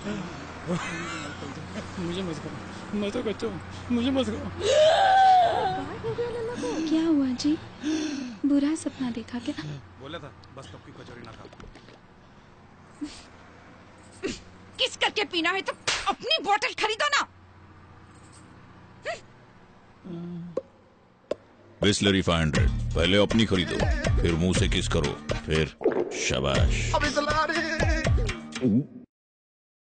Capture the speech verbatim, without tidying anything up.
मुझे मत करो, मैं तो कहता हूँ मुझे मत करो। क्या हुआ जी? बुरा सपना देखा क्या? बोला था बस तब की कचौरी ना खा। किस करके पीना है तो अपनी बोतल खरीदो ना। बिस्लरी फाइव हंड्रेड पहले अपनी खरीदो, फिर मुंह से किस करो, फिर शाबाश। अभी तो लगा रहे।